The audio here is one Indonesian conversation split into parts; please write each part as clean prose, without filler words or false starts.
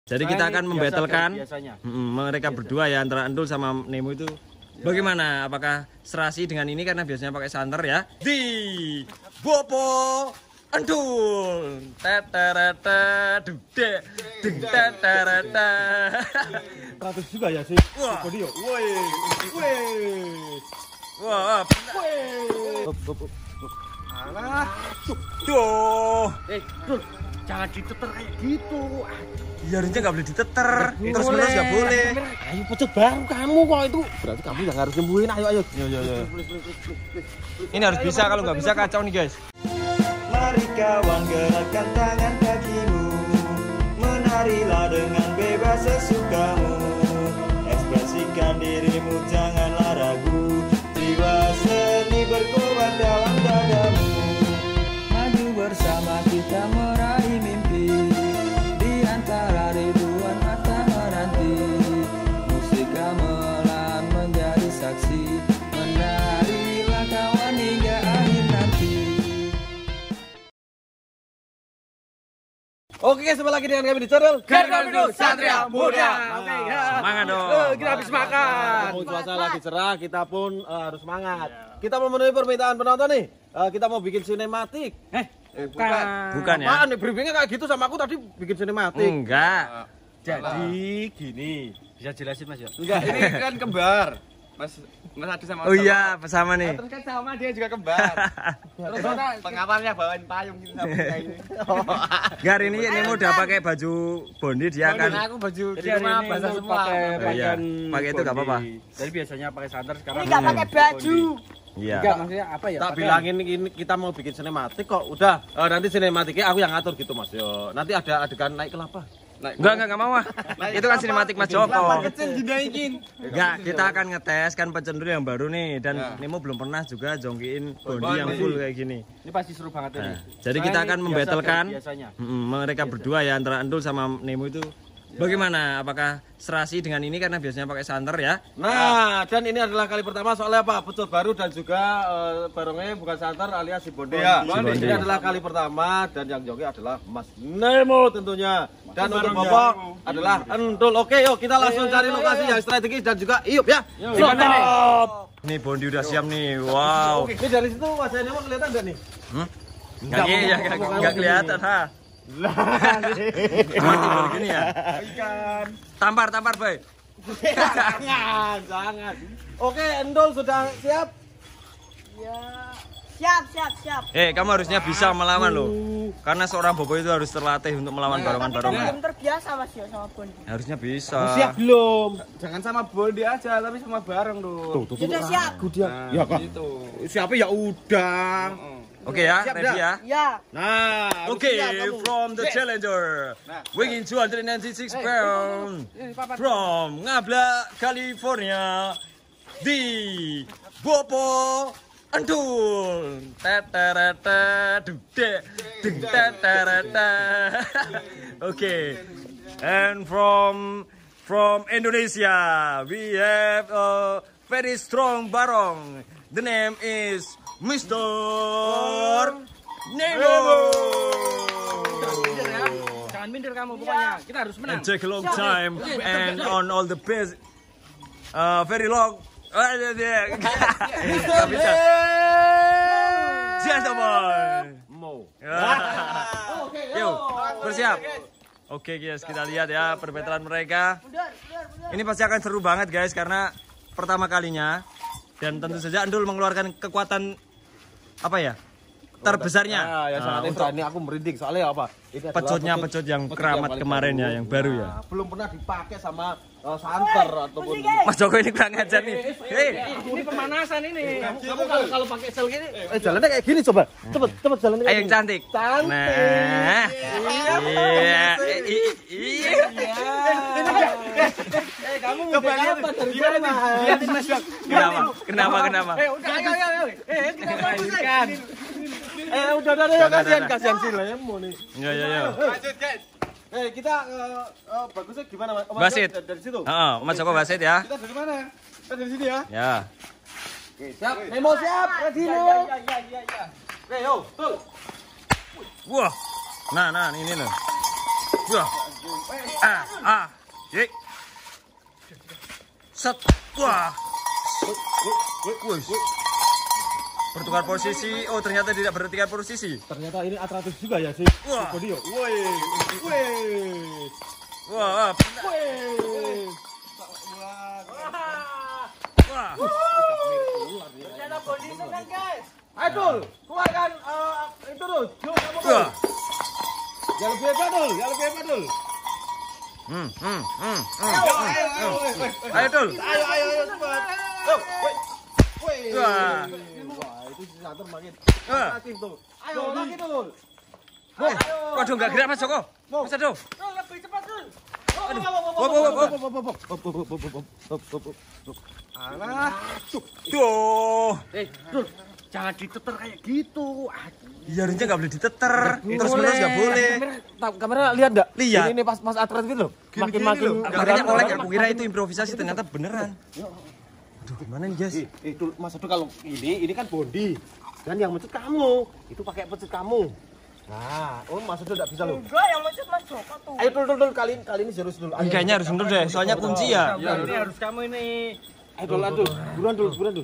Jadi kita akan membetelkan mereka biasa. berdua ya, antara Endul sama Nemo itu. Bagaimana? Apakah serasi dengan ini karena biasanya pakai santer ya? Di Bopo Endul. Teterete dude ding teterete. 100 juga ya sih. Wah. Woi. Woi. Wah. Alah. Tuh. Dul, jangan diteter kayak gitu. Ya harusnya nggak boleh diteter. Terus menerus nggak boleh. Ayo pecet baru kamu kok itu. Berarti kamu yang harus sembuhin. Ayo. Yo. Ini harus bisa, kalau nggak bisa kacau nih guys. Mari kawan gerakkan tangan kakimu, menarilah dengan bebas sesukamu, ekspresikan dirimu janganlah ragu, jiwa seni berkobar dalam dadamu. Maju bersama kita meraih mimpi, di antara ribuan mata menanti, musik gamelan menjadi saksi, menarilah kawan hingga akhir nanti. Oke, kembali lagi dengan kami di channel Gargamino Satria Muda. Oke, ya. Semangat dong. Kita habis makan. Cuaca lagi cerah, kita pun harus semangat. Kita memenuhi permintaan penonton nih. Kita mau bikin sinematik. Bukan ya? Apaan nih briefingnya kayak gitu sama aku tadi bikin sinematik. Enggak. Jadi gini. Bisa jelasin Mas ya? Enggak, ini kan kembar. Mas Adi sama Oh iya, sama nih. Terus kan sama dia juga kembar. Terus pengamalnya bawain payung gitu sama ini. Enggak, hari ini Nemo udah pakai baju bondi, dia akan Aku baju di Jadi hari rumah ini basah Endul semua. pakai Oh, iya. pakaian Pakai itu nggak apa-apa. Jadi biasanya pakai santer sekarang. Ini nggak pakai baju. Iya. Enggak, maksudnya apa ya? Tak Pakai- bilangin ini kita mau bikin sinematik kok. Udah, nanti sinematiknya aku yang ngatur gitu Mas. Yo, nanti ada adegan naik kelapa. Enggak mau ah. Itu kan sinematik Mas Joko. kecil dinaikin. Enggak, kita akan ngetes kan pecendur yang baru nih, dan Nemo belum pernah juga jongkiin bondi yang full kayak gini. Ini pasti seru banget ini. Jadi kita akan membetelkan Biasanya. mereka berdua ya, antara Endul sama Nemo itu. Bagaimana? Apakah serasi dengan ini karena biasanya pakai santer ya? Nah, dan ini adalah kali pertama soalnya apa? Pecel baru dan juga barongnya bukan santer alias si Bondi. Iya, Bondi. Ini adalah kali pertama dan yang joki adalah Mas Nemo tentunya. Dan untuk Bapak adalah Endul. Oke, yuk kita langsung cari lokasi yang strategis dan juga iup ya. Stop. Ini bondi udah siap nih. Wow. Ini dari situ wajah Nemo kelihatan enggak nih? Enggak kelihatan ha. Cuma tidur gini ya. Tampar boy. Jangan. Oke, Endul sudah siap. Siap. Kamu harusnya bisa melawan loh. Karena seorang bobo itu harus terlatih untuk melawan Tapi kan barongan-barongan. belum terbiasa Mas ya sama Bondi. Harusnya bisa. Siap belum? Jangan sama Bondi aja, tapi sama bareng dong. Sudah siap. Ya kak. Gitu. Siapa ya udah. Oke ya, Siap, ready ya. Ya. Nah, Oke, siap kamu. from the challenger, weighing 296 pounds, from Ngabla, California, di Bopo Endul. Teterete dude ding teterete. Oke. And from Indonesia, we have a very strong barong. The name is Mr. Nemo. Jangan minder kamu pokoknya. Kita harus menang. And take a long time and on all the best, very long. Gentlemen. Mau. Yuk, bersiap. Oke guys, kita lihat ya perbetalan mereka. Ini pasti akan seru banget guys, karena pertama kalinya. Dan tentu saja Endul mengeluarkan kekuatan apa ya? Terbesarnya. Ya sangat untuk ini aku merinding soalnya apa? Ini adalah pecot yang keramat paling kemarin baru. ya, yang baru ya. Nah, belum pernah dipakai sama santer ataupun Mas Joko ini kurang ajar nih. Ini pemanasan ini. kamu kalau pakai sel gini jalannya kayak gini coba. Cepet jalannya kayak Yang gini. cantik. Cantik. Nah. Iya. Kamu udah kapan dari mana? Kenapa? Udah ayo. Kita lanjutkan. Udah kasihan si Lemo nih. Ya. Lanjut guys. Kita bagusnya gimana Mas? Wasit. Dari situ. Mas Joko wasit ya. Kita dari mana? Kita dari sini ya. Ya. Siap. Nemo siap. Ready Nemo. Oke, yo, tuh. Wah. Nah, ini loh. Wah. Yik. Set. Wah. Wih. Bertukar posisi. Oh, ternyata tidak bertukar posisi. Ternyata ini atraktif juga ya sih. Wah. Bodio. Woi. Wah. Wah. Ternyata Bondi senang, guys. Ayo Dul, keluarkan itu Dul. Yuk, kamu Dul. Wah. Ya lebih hebat Dul, ya lebih hebat Dul. Ayo, Dul. Ayo cepat. Woi. Wah. Wah, itu si Santer makin Wah. aktif tuh. Ayo lagi Dul. Waduh, nggak gerak Mas Joko. Mas Ado. Lebih cepat, Dul. Alah. Tuh. Dul, jangan diteter kayak gitu. Iya, harusnya nggak boleh diteter. Terus menerus nggak boleh. Kamera lihat enggak? Lihat. Ini pas atret gitu loh. Makin Makanya oleh aku kira itu improvisasi, ternyata beneran. Aduh, gimana nih, guys? Itu Mas Ado kalau ini kan Bondi. Dan yang mencet kamu, itu pakai pencet kamu. Nah, Mas Ado enggak bisa loh. Enggak, yang mencet Mas Joko tuh. Ayo Dul, kali ini serius dulu. Kayaknya harus mundur deh, soalnya kunci ya. Ini harus kamu ini. Ayo Dul, buruan Dul.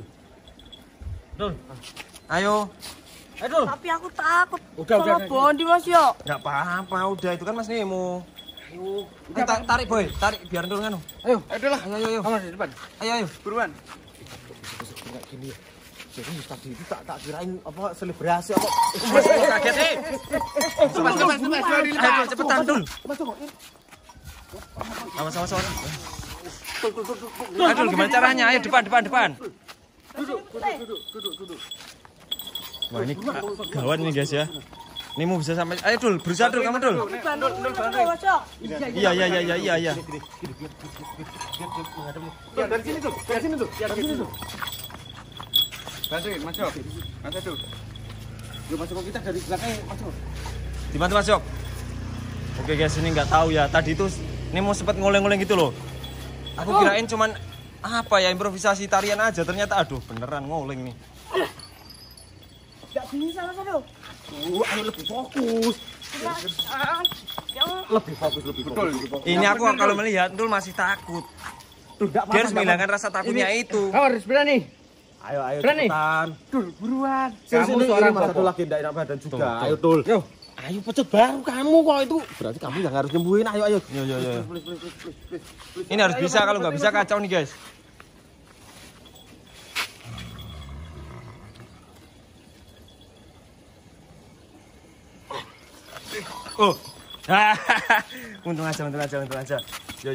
Ayo. Tapi aku takut Udah. sama Bondi, Mas yo. Nggak apa-apa, udah itu kan Mas Nemo. Ayo. Tarik boy, tarik biar dulu kan. Ayo. Ayo. Kamu di depan. Ayo. Buruan. Kayak gini. Jadi tadi itu tak kirain apa selebrasi apa. Kaget nih. Cepat. Ayo cepetan Dul. Mas Joko, Sama. Aduh, gimana caranya? Ayo depan. duduk. Wah, ini gawat nih guys ya. Nemo bisa sampai. Ayo Dul, berusaha Dul, kamu Dul. Dul, Mas Joko. Iya. Dari sini tuh. Bantuin, Mas Jok. Mas Ado. Yuk Mas Joko, kita dari belakang Mas Joko. Dibantu Mas Jok. Oke guys, ini nggak tahu ya. Tadi itu Nemo sempat ngoleng-ngoleng gitu loh. Aku kirain cuman apa ya, improvisasi tarian aja, ternyata aduh beneran ngoleng nih. Enggak bisa, Mas Ado. Ayo lebih fokus. Lebih fokus. Ini aku kalau melihat Dul masih takut. Dia harus menghilangkan rasa takutnya itu. Kamu harus berani. Ayo Berani? cepetan. Dul, buruan. Kamu Kamu suara seorang Mas Ado bapak. lagi enggak enak badan juga. Tuh. Ayo Dul. Yo. Ayo pecut baru kamu kok itu. Berarti kamu yang harus nyembuhin. Ayo. Yo. Ini harus bisa, kalau nggak bisa kacau nih guys. Oh. Untung aja. Yo.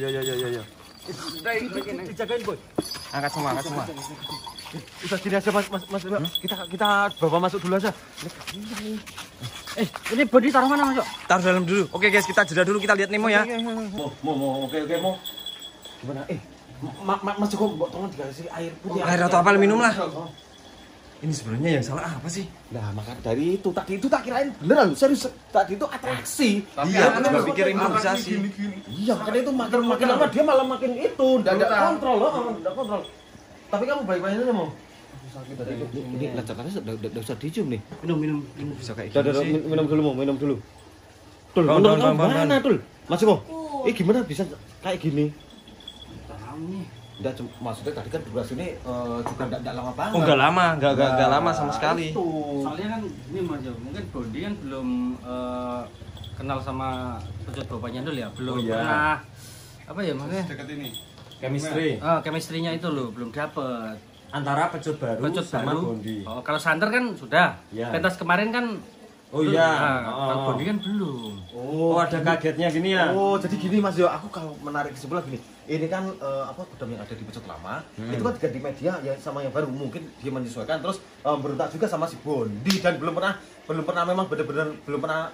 Dijagain boy. Angkat semua. Udah gini aja Mas. Kita bawa masuk dulu aja. Ini body taruh mana, Mas Jok? Taruh dalam dulu. Oke guys, kita jeda dulu, kita lihat Nemo ya. Mau. Oke, mau. Gimana? Mas Joko, tolong dikasih air putih. Air atau apa, minum lah. Ini sebenarnya yang salah apa sih? Nah, maka dari itu tadi itu tak kirain beneran serius. Tadi itu atraksi. Iya, aku juga pikir improvisasi. Iya, makanya itu makin lama dia malah makin itu, enggak kontrol loh, enggak kontrol. Tapi kamu baik-baik aja mau. Ini lecakannya udah usah dicium nih. Minum. Bisa kayak Udah, gini sih. minum dulu. Tul, Bangun, menurut kamu bangun. gimana, Tul? Mas Joko, gimana bisa kayak gini? Tahu nih. Enggak, maksudnya tadi kan durasi ini juga enggak lama banget. Oh, enggak lama, enggak lama sama sekali. Itu. Soalnya kan ini Mas Jok, mungkin Bondi kan belum kenal sama pecut bapaknya dulu ya, belum Oh, iya. pernah apa ya maksudnya? Chemistry Chemistry-nya itu loh belum dapet. antara pecut baru Pecut sama baru. Bondi. Oh, kalau Santer kan sudah. Iya. Pentas kemarin kan Oh belum. iya. Nah, Oh. kalau Bondi kan belum. Oh, ada kagetnya gini ya. Oh, jadi gini Mas Yo, aku kalau menarik kesimpulan gini. Ini kan gudang yang ada di pecut lama, itu kan diganti media yang sama yang baru. Mungkin dia menyesuaikan terus berontak juga sama si Bondi dan belum pernah memang benar-benar belum pernah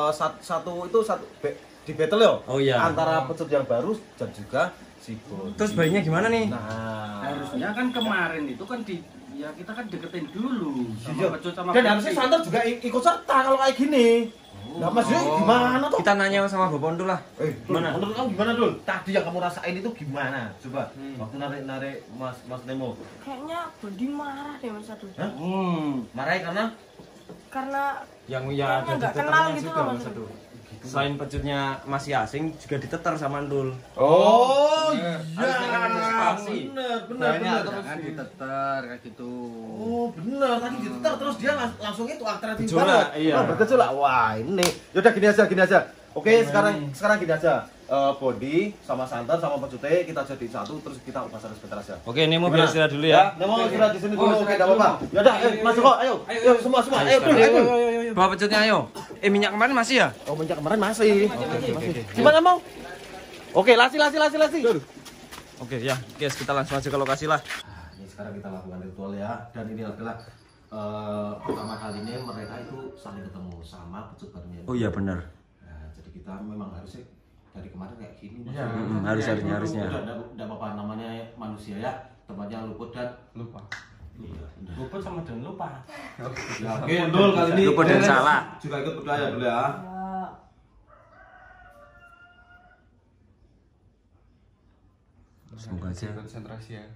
di battle ya. Oh iya. Antara pecut yang baru dan juga si Bondi. Terus bayinya gimana nih? Nah, Harusnya kan kemarin itu kan ya kita kan deketin dulu sama iya. pecut sama Dan Bondi. harusnya Santer juga ikut serta kalau kayak gini. Nah, Mas Yo gimana tuh? Kita nanya sama Bapak Ondul lah. Gimana? Menurut kamu gimana, Dul? Tadi yang kamu rasain itu gimana? Coba waktu narik Mas Nemo. Kayaknya Bondi marah deh Mas Ado. Hah? Marahin karena Karena Yang Kayaknya ada di nggak kenal tetangga gitu juga loh, Mas Ado. selain pecutnya masih asing juga diteter sama Ndul. Oh iya. Bener. Kan diteter kayak gitu. Oh bener, tadi diteter terus dia langsung itu alternatif Gejolak, banget. iya. Oh, bergejolak. Wah ini. Yaudah gini aja. Oke, sekarang gini aja. Body sama santan sama pecutnya kita jadiin satu terus kita ubah sebentar aja. Oke, ini mau biar istirahat dulu ya. Nemo istirahat di sini dulu, oke, enggak apa-apa. Yaudah, masuk kok, ayo. Semua. Ayo. Bawa pecutnya ayo. Minyak kemarin masih ya? Oh, minyak kemarin masih. Oke. Gimana mau? Oke, lasi. Oke ya, guys, kita langsung aja ke lokasi lah. Ini sekarang kita lakukan ritual ya, dan ini adalah pertama kalinya mereka itu saling ketemu sama pecut barunya. Oh iya benar. Nah, jadi kita memang harusnya dari kemarin kayak gini. Iya, harusnya. Enggak apa-apa, namanya manusia ya, tempatnya luput dan lupa. Luput sama dan lupa. Ya, oke, Ndul kali ini Luput dan salah. juga ikut berdoa dulu ya. Semoga aja konsentrasi ya.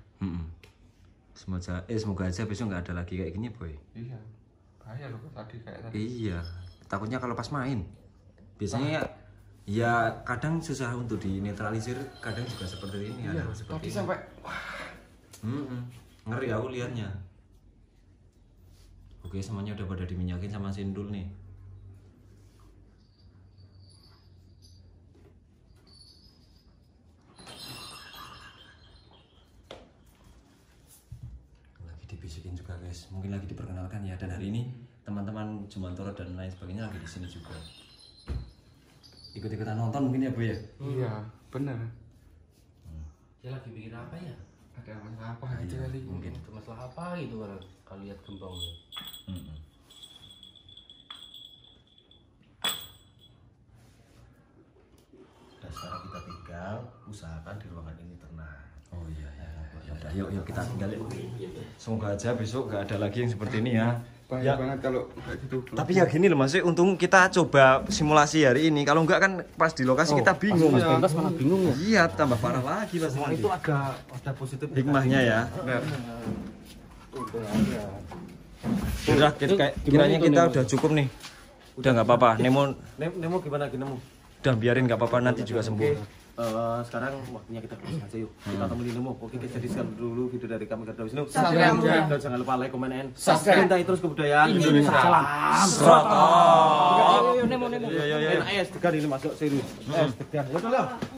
Semoga aja besok nggak ada lagi kayak gini, Boy. Iya. Bahaya loh tadi kayak tadi. Iya, takutnya kalau pas main. Biasanya ya kadang susah untuk dinetralisir, kadang juga seperti ini, ada seperti Tadi ini. sampai Ngeri aku liatnya. Oke, semuanya udah pada diminyakin sama Sindul nih. Lagi dibisikin juga guys, mungkin lagi diperkenalkan ya. Dan hari ini teman-teman Jumantoro dan lain sebagainya lagi di sini juga. Ikut-ikutan nonton mungkin ya Bu ya? Iya, benar. Dia lagi bikin apa ya? Ada masalah apa aja kali? Mungkin. Itu masalah apa gitu kalau lihat gembong. Dan sekarang kita tinggal usahakan di ruangan ini tenang. Oh iya. Yuk kita tinggal yuk. Semoga aja besok nggak ada lagi yang seperti ini ya. Bahaya banget kalau kayak gitu. Tapi ya gini loh Mas, untung kita coba simulasi hari ini. Kalau enggak kan pas di lokasi kita bingung. Mas Pentas malah bingung ya. Iya, tambah parah lagi Mas. Semua itu ada positif Hikmahnya ya. Udah, kiranya kita udah cukup nih. Udah nggak apa-apa. Nemo gimana Nemo? Udah biarin nggak apa-apa, nanti juga sembuh. Sekarang waktunya kita close aja yuk. Kita temenin Nemo. Oke, kita jadikan dulu video dari kami Garda Wisnu. Dan jangan lupa like, comment, and subscribe. Cintai terus kebudayaan Indonesia. Salam. Protokol. Ayo, Nemo. Ayo, tegar ini masuk serius. Tegar. Ya udah lah.